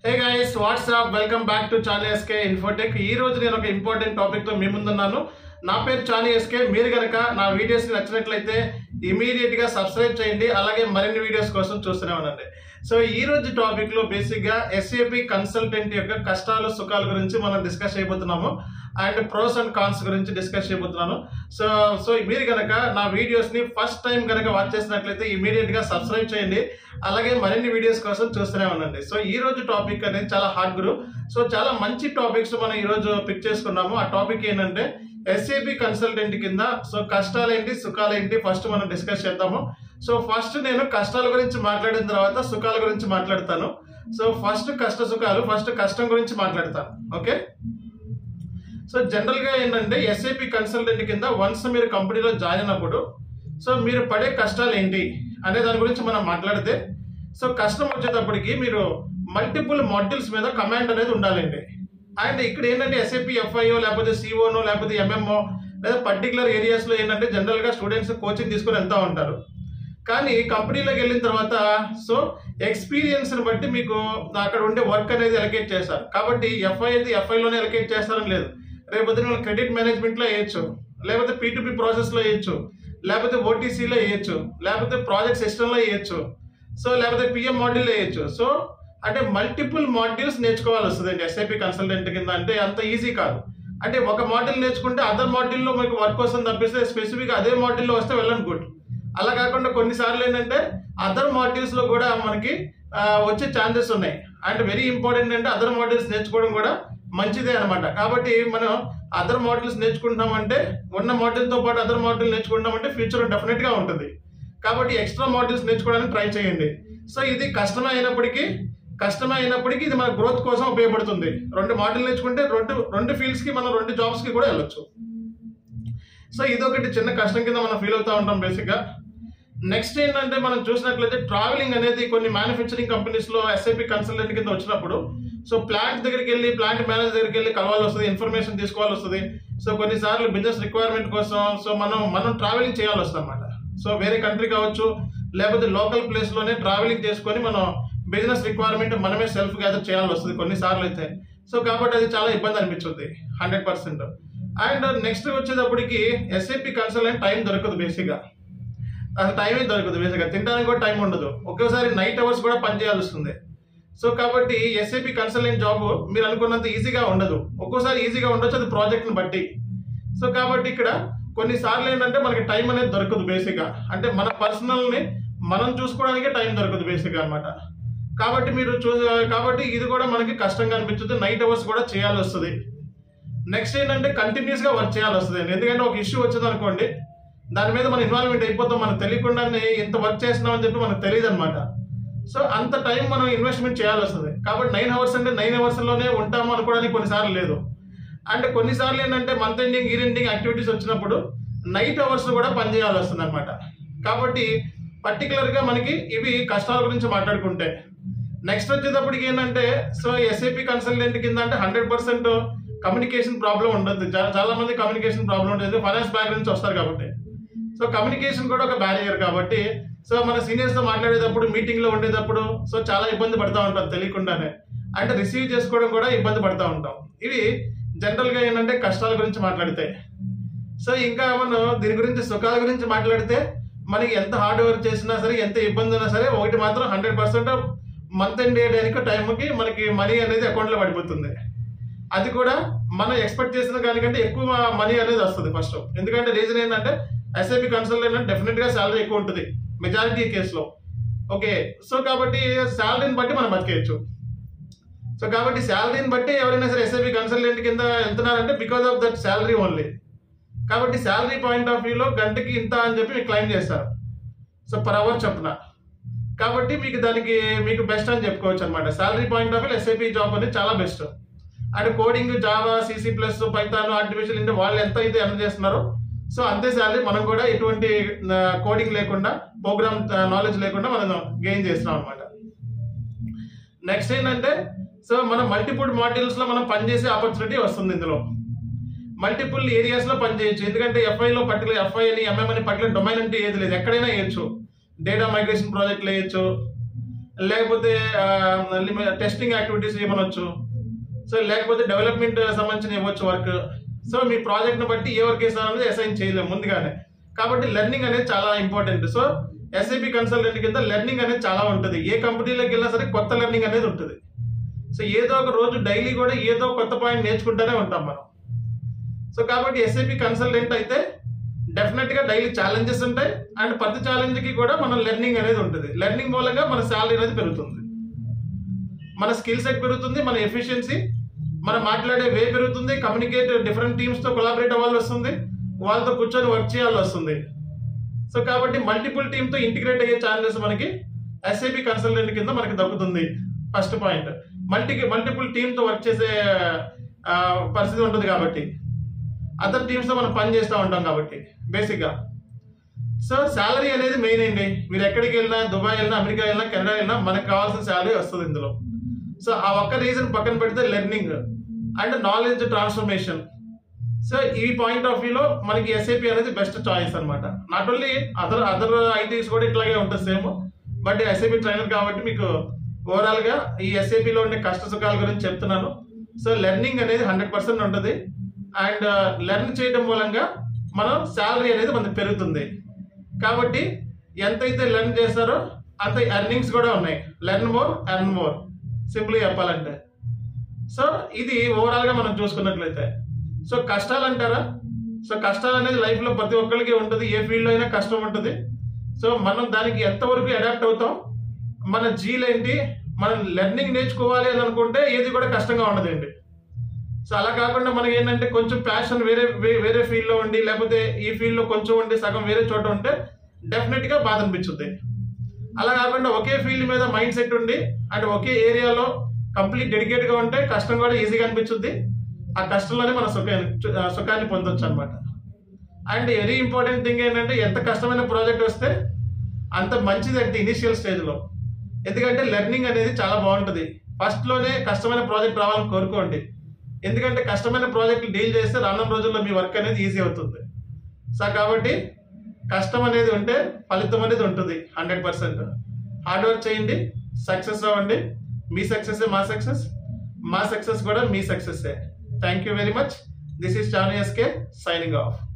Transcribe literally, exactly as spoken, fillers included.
Hey guys, what's up? Welcome back to Chanu S K Infotech. ఈ రోజు నేను ఒక ఇంపార్టెంట్ టాపిక్ తో మీ ముందున్నాను. నా పేరు చాను ఎస్కే. మీరు గనక నా వీడియోస్ నచ్చినట్లయితే ఇమీడియట్ గా సబ్స్క్రైబ్ చేయండి. అలాగే మరిన్ని వీడియోస్ కోసం చూస్తూనే ఉండండి. సో ఈ రోజు టాపిక్ లో బేసిక్ గా ఎస్ఏపి కన్సల్టెంట్ యొక్క కష్టాలు సుఖాల గురించి మనం డిస్కస్ చేయబోతున్నాము. అండ్ ప్రోస్ అండ్ కాన్స్ గురించి డిస్కస్ చేయబోతున్నాను. సో సో మీరు గనక నా వీడియోస్ ని ఫస్ట్ టైం గనక వాచ్ చేసినట్లయితే ఇమీడియట్ గా సబ్స్క్రైబ్ చేయండి. అలాగే మరిన్ని వీడియోస్ కోసం చూస్తూనే ఉండండి. సో ఈ రోజు టాపిక్ అనేది చాలా హార్డ్ గురు. సో చాలా మంచి టాపిక్స్ మనం ఈ రోజు పిక్ చేసుకున్నాము. ఆ టాపిక్ ఏంటంటే ఎస్ఏపి కన్సల్టెంట్ కింద సో కష్టాలేంటి సుఖాలేంటి ఫస్ట్ మనం డిస్కస్ చేద్దాము. సో ఫస్ట్ నేను కష్టాల గురించి మాట్లాడిన తర్వాత సుఖాల గురించి మాట్లాడతాను. సో ఫస్ట్ కష్ట సుఖాలు ఫస్ట్ కష్టం గురించి మాట్లాడతాను. ఓకే. సో జనరల్ గా ఏంటంటే ఎస్ఏపి కన్సల్టెంట్ కింద వన్స్ మీరు కంపెనీలో జాయిన్ అయినప్పుడు సో మీరు పడే కష్టాలు ఏంటి అనే దాని గురించి మనం మాట్లాడితే సో కష్టం వచ్చేటప్పటికి మీరు మల్టిపుల్ మాడ్యూల్స్ మీద కమాండ్ అనేది ఉండాలండి. అండ్ ఇక్కడ ఏంటంటే ఎస్ఏపి ఎఫ్ఐఓ లేకపోతే సిఓనో లేకపోతే ఎంఎంఓ లేదా పర్టికులర్ ఏరియాస్ లో ఏంటంటే జనరల్ గా స్టూడెంట్స్ కోచింగ్ తీసుకొని వెళ్తూ ఉంటారు. కానీ కంపెనీలోకి వెళ్ళిన తర్వాత సో ఎక్స్పీరియన్స్ ని బట్టి మీకు అక్కడ ఉండే వర్క్ అనేది ఎలకేట్ చేస్తారు. కాబట్టి ఎఫ్ఐ అయితే ఎఫ్ఐలోనే ఎలకేట్ చేస్తారని లేదు. రేపొద్దు మీరు క్రెడిట్ మేనేజ్మెంట్ లో వేయచ్చు, లేకపోతే పీటుపీ ప్రాసెస్ లో వేయచ్చు, లేకపోతే ఓటీసీలో వేయచ్చు, లేకపోతే ప్రాజెక్ట్ సిస్టమ్ లో వేయచ్చు, సో లేకపోతే పిఎం మాడ్యూల్ వేయచ్చు. సో అంటే మల్టిపుల్ మాడ్యూల్స్ నేర్చుకోవాల్సి వస్తుంది ఎస్ఐపి కన్సల్టెంట్ కింద. అంటే అంత ఈజీ కాదు. అంటే ఒక మాడ్యూల్ నేర్చుకుంటే అదర్ మాడ్యూల్లో మీకు వర్క్ వస్తుంది తప్పిస్తే స్పెసిఫిక్ అదే మాడ్యూల్లో వస్తే వెళ్ళండి గుడ్. అలా కాకుండా కొన్నిసార్లు ఏంటంటే అదర్ మాడ్యూల్స్ లో కూడా మనకి వచ్చే ఛాన్సెస్ ఉన్నాయి. అండ్ వెరీ ఇంపార్టెంట్ అంటే అదర్ మాడ్యూల్స్ నేర్చుకోవడం కూడా మంచిదే అనమాట. కాబట్టి మనం అదర్ మాడ్యూల్స్ నేర్చుకుంటామంటే ఉన్న మాడ్యూల్తో పాటు అదర్ మాడ్యూల్ నేర్చుకుంటామంటే ఫ్యూచర్ డెఫినెట్ గా ఉంటుంది. కాబట్టి ఎక్స్ట్రా మాడ్యూల్స్ నేర్చుకోవడానికి ట్రై చేయండి. సో ఇది కష్టమే అయినప్పటికీ కష్టమే అయినప్పటికీ ఇది మన గ్రోత్ కోసం ఉపయోగపడుతుంది. రెండు మాడ్యూల్ నేర్చుకుంటే రెండు రెండు ఫీల్డ్స్ కి మనం రెండు జాబ్స్ కి కూడా వెళ్ళొచ్చు. సో ఇదొకటి చిన్న కష్టం కింద మనం ఫీల్ అవుతూ ఉంటాం బేసిక్ గా. నెక్స్ట్ ఏంటంటే మనం చూసినట్లయితే ట్రావెలింగ్ అనేది కొన్ని మ్యానుఫ్యాక్చరింగ్ కంపెనీస్ లో ఎస్ఐపి కన్సల్టెంట్ కింద వచ్చినప్పుడు సో ప్లాంట్ దగ్గరికి వెళ్ళి ప్లాంట్ మేనేజర్ దగ్గరికి వెళ్ళి కలవాల్సి వస్తుంది, ఇన్ఫర్మేషన్ తీసుకోవాల్సి వస్తుంది. సో కొన్నిసార్లు బిజినెస్ రిక్వైర్మెంట్ కోసం సో మనం మనం ట్రావెలింగ్ చేయాల్సి వస్తుంది అనమాట. సో వేరే కంట్రీ కావచ్చు లేకపోతే లోకల్ ప్లేస్ లోనే ట్రావెలింగ్ చేసుకొని మనం బిజినెస్ రిక్వైర్మెంట్ మనమే సెల్ఫ్ గ్యాదర్ చేయాల్సి వస్తుంది కొన్నిసార్లు అయితే. సో కాబట్టి అది చాలా ఇబ్బంది అనిపించుద్ది హండ్రెడ్ పర్సెంట్. అండ్ నెక్స్ట్ వచ్చేటప్పటికి ఎస్ఏపి కన్సల్టెంట్ టైం దొరకదు బేసిక్గా. అసలు టైమే దొరకదు బేసిక్గా. తినడానికి కూడా టైం ఉండదు. ఒకేసారి నైట్ అవర్స్ కూడా పని చేయాల్సి వస్తుంది. సో కాబట్టి ఎస్ఏపి కన్సల్టెంట్ జాబ్ మీరు అనుకున్నంత ఈజీగా ఉండదు. ఒక్కోసారి ఈజీగా ఉండొచ్చు, అది ప్రాజెక్ట్ని బట్టి. సో కాబట్టి ఇక్కడ కొన్నిసార్లు ఏంటంటే మనకి టైం అనేది దొరకదు బేసిక్గా. అంటే మన పర్సనల్ని మనం చూసుకోవడానికే టైం దొరకదు బేసిక్గా అనమాట. కాబట్టి మీరు చూ కాబట్టి ఇది కూడా మనకి కష్టంగా అనిపించదు. నైట్ అవర్స్ కూడా చేయాల్సి వస్తుంది. నెక్స్ట్ ఏంటంటే కంటిన్యూస్ గా వర్క్ చేయాల్సి వస్తుంది. ఎందుకంటే ఒక ఇష్యూ వచ్చింది అనుకోండి, దాని మీద మనం ఇన్వాల్వ్మెంట్ అయిపోతాం. మనకు తెలియకుండానే ఇంత వర్క్ చేస్తున్నాం అని చెప్పి మనకు తెలియదు అనమాట. సో అంత టైం మనం ఇన్వెస్ట్మెంట్ చేయాల్సి వస్తుంది. కాబట్టి నైన్ అవర్స్ అంటే నైన్ అవర్స్ లోనే ఉంటాము అనుకోవడానికి కొన్నిసార్లు లేదు. అంటే కొన్నిసార్లు ఏంటంటే month ending year ending activities వచ్చినప్పుడు నైట్ అవర్స్ కూడా పనిచేయాల్సి వస్తుంది అనమాట. కాబట్టి పర్టికులర్ గా మనకి ఇవి కష్టాల గురించి మాట్లాడుకుంటే నెక్స్ట్ వచ్చేటప్పటికి ఏంటంటే సో ఎస్ఏపి కన్సల్టెంట్ కింద అంటే హండ్రెడ్ పర్సెంట్ కమ్యూనికేషన్ ప్రాబ్లం ఉండదు. చాలా మంది కమ్యూనికేషన్ ప్రాబ్లం ఉంటుంది, ఫైనాన్స్ బ్యాక్ నుంచి వస్తారు కాబట్టి. సో కమ్యూనికేషన్ కూడా ఒక బ్యారియర్ కాబట్టి సో మన సీనియర్స్ తో మాట్లాడేటప్పుడు మీటింగ్ లో ఉండేటప్పుడు సో చాలా ఇబ్బంది పడతా ఉంటాం తెలియకుండానే. అంటే రిసీవ్ చేసుకోవడం కూడా ఇబ్బంది పడతా ఉంటాం. ఇవి జనరల్ గా ఏంటంటే కష్టాల గురించి మాట్లాడితే. సో ఇంకా మనం దీని గురించి సుఖాల గురించి మాట్లాడితే మనకి ఎంత హార్డ్ వర్క్ చేసినా సరే ఎంత ఇబ్బంది ఉన్నా సరే ఒకటి మాత్రం హండ్రెడ్ పర్సెంట్ మంత్ ఎండ్ చేయడానికి టైంకి మనకి మనీ అనేది అకౌంట్ లో పడిపోతుంది. అది కూడా మనం ఎక్స్పెక్ట్ చేసిన దానికంటే ఎక్కువ మనీ అనేది వస్తుంది ఫస్ట్. ఎందుకంటే రీజన్ ఏంటంటే ఎస్ఐపి కన్సల్టెంట్ అంటే డెఫినెట్ గా శాలరీ ఎక్కువ ఉంటుంది మెజారిటీ కేసులో. ఓకే. సో కాబట్టి శాలరీని బట్టి మనం బతికేయచ్చు. సో కాబట్టి శాలరీని బట్టి ఎవరైనా సరే ఎస్ఐపి కన్సల్టెంట్ కింద వెళ్తున్నారంటే because of that salary only. కాబట్టి శాలరీ పాయింట్ ఆఫ్ వ్యూలో గంటకి ఇంత అని చెప్పి మీకు క్లైమ్ చేస్తారు. సో పర్ అవర్ చొప్పున. కాబట్టి మీకు దానికి మీకు బెస్ట్ అని చెప్పుకోవచ్చు అనమాట. Salary point of view SIP job అనేది చాలా best. And coding Java C C plus Python artificial ఇంటే వాళ్ళు ఎంత అయితే ఎర్న్ చేస్తున్నారో సో అంతే శాలరీ మనం కూడా ఎటువంటి కోడింగ్ లేకుండా ప్రోగ్రామ్ నాలెడ్జ్ లేకుండా మనం గెయిన్ చేస్తున్నాం అనమాట. నెక్స్ట్ ఏంటంటే సో మనం మల్టిపుల్ మాడ్యూల్స్ లో మనం పనిచేసే ఆపర్చునిటీ వస్తుంది. ఇందులో మల్టిపుల్ ఏరియాస్ లో పనిచేయచ్చు. ఎందుకంటే ఎఫ్ఐలో పర్టికులర్ ఎఫ్ఐ అని ఎంఎం అని పర్టికులర్ డొమైన్ అంటే ఏది లేదు, ఎక్కడైనా వేయచ్చు. డేటా మైగ్రేషన్ ప్రాజెక్ట్ వేయచ్చు, లేకపోతే టెస్టింగ్ యాక్టివిటీస్ ఇవ్వనొచ్చు, సో లేకపోతే డెవలప్మెంట్ సంబంధించిన ఇవ్వచ్చు వర్క్. సో మీ ప్రాజెక్ట్ని బట్టి ఏ వర్క్ ఇస్తారనేది అసైన్ చేయలేము ముందుగానే. కాబట్టి లెర్నింగ్ అనేది చాలా ఇంపార్టెంట్. సో ఎస్ఏపి కన్సల్టెంట్ కింద లెర్నింగ్ అనేది చాలా ఉంటుంది. ఏ కంపెనీలోకి వెళ్ళినా సరే కొత్త లెర్నింగ్ అనేది ఉంటుంది. సో ఏదో ఒక రోజు డైలీ కూడా ఏదో కొత్త పాయింట్ నేర్చుకుంటూనే ఉంటాం మనం. సో కాబట్టి ఎస్ఏపి కన్సల్టెంట్ అయితే డెఫినెట్గా డైలీ ఛాలెంజెస్ ఉంటాయి, అండ్ ప్రతి ఛాలెంజ్కి కూడా మనం లెర్నింగ్ అనేది ఉంటుంది. లెర్నింగ్ మూలంగా మన శాలరీ అనేది పెరుగుతుంది, మన స్కిల్ సెట్ పెరుగుతుంది, మన ఎఫిషియన్సీ, మనం మాట్లాడే వే పెరుగుతుంది, కమ్యూనికేట్ డిఫరెంట్ టీమ్స్తో కొలాబరేట్ అవ్వాల్సి వస్తుంది, వాళ్ళతో కూర్చొని వర్క్ చేయాల్సి వస్తుంది. సో కాబట్టి మల్టిపుల్ టీమ్తో ఇంటిగ్రేట్ అయ్యే ఛాన్సెస్ మనకి ఎస్ఏపి కన్సల్టెంట్ కింద మనకి దక్కుతుంది. ఫస్ట్ పాయింట్, మల్టీ మల్టిపుల్ టీమ్తో వర్క్ చేసే పరిస్థితి ఉంటుంది కాబట్టి, అదర్ టీమ్స్తో మనం పని చేస్తూ ఉంటాం కాబట్టి బేసిక్గా. సో శాలరీ అనేది మెయిన్ అండి. మీరు ఎక్కడికి వెళ్ళినా, దుబాయ్ వెళ్ళినా, అమెరికా వెళ్ళినా, కెనడా వెళ్ళినా మనకు కావాల్సిన శాలరీ వస్తుంది ఇందులో. సో ఆ ఒక్క రీజన్ పక్కన పెడితే learning and knowledge transformation. So ఈ పాయింట్ ఆఫ్ వ్యూలో మనకి ఎస్ఏపి అనేది బెస్ట్ చాయిస్ అనమాట. Not only other other ITs కూడా ఇట్లాగే ఉంటుంది సేమ్, బట్ ఎస్ఏపి ట్రైనర్ కాబట్టి మీకు ఓవరాల్గా ఈ ఎస్ఏపిలో ఉండే కష్ట సుఖాల గురించి చెప్తున్నాను. సో లెర్నింగ్ అనేది హండ్రెడ్ పర్సెంట్ ఉంటుంది, అండ్ లెర్న్ చేయడం మూలంగా మనం శాలరీ అనేది మనకు పెరుగుతుంది. కాబట్టి ఎంతైతే లెర్న్ చేస్తారో అంత ఎర్నింగ్స్ కూడా ఉన్నాయి. లెర్న్ మోర్ ఎర్న్ మోర్, సింపుల్గా చెప్పాలంటే. సో ఇది ఓవరాల్గా మనం చూసుకున్నట్లయితే, సో కష్టాలు అంటారా, సో కష్టాలు అనేది లైఫ్లో ప్రతి ఒక్కరికి ఉంటుంది, ఏ ఫీల్డ్లో అయినా కష్టం ఉంటుంది. సో మనం దానికి ఎంతవరకు అడాప్ట్ అవుతాం, మన జీల్ ఏంటి, మనం లెర్నింగ్ నేర్చుకోవాలి అని అనుకుంటే ఏది కూడా కష్టంగా ఉండదండి. సో అలా కాకుండా మనకి ఏంటంటే కొంచెం ప్యాషన్ వేరే వేరే ఫీల్డ్లో ఉండి, లేకపోతే ఈ ఫీల్డ్లో కొంచెం ఉండి సగం వేరే చోట ఉంటే డెఫినెట్గా బాధ అనిపించుద్ది. అలా కాకుండా ఒకే ఫీల్డ్ మీద మైండ్ సెట్ ఉండి అండ్ ఒకే ఏరియాలో కంప్లీట్ డెడికేట్గా ఉంటే కష్టం కూడా ఈజీగా అనిపించుద్ది. ఆ కష్టంలోనే మన సుఖాన్ని సుఖాన్ని పొందొచ్చు అనమాట. అండ్ వెరీ ఇంపార్టెంట్ థింగ్ ఏంటంటే ఎంత కష్టమైన ప్రాజెక్ట్ వస్తే అంత మంచిది అంటే ఇనిషియల్ స్టేజ్లో, ఎందుకంటే లెర్నింగ్ అనేది చాలా బాగుంటుంది. ఫస్ట్లోనే కష్టమైన ప్రాజెక్ట్ రావాలని కోరుకోండి, ఎందుకంటే కష్టమైన ప్రాజెక్టులు డీల్ చేస్తే రానున్న రోజుల్లో మీ వర్క్ అనేది ఈజీ అవుతుంది. సో కాబట్టి కష్టం అనేది ఉంటే ఫలితం అనేది ఉంటుంది హండ్రెడ్ పర్సెంట్. హార్డ్ వర్క్ చేయండి, సక్సెస్ అవ్వండి. మీ సక్సెస్ మా సక్సెస్, మా సక్సెస్ కూడా మీ success. Thank you very much. This is Chanu SK signing of.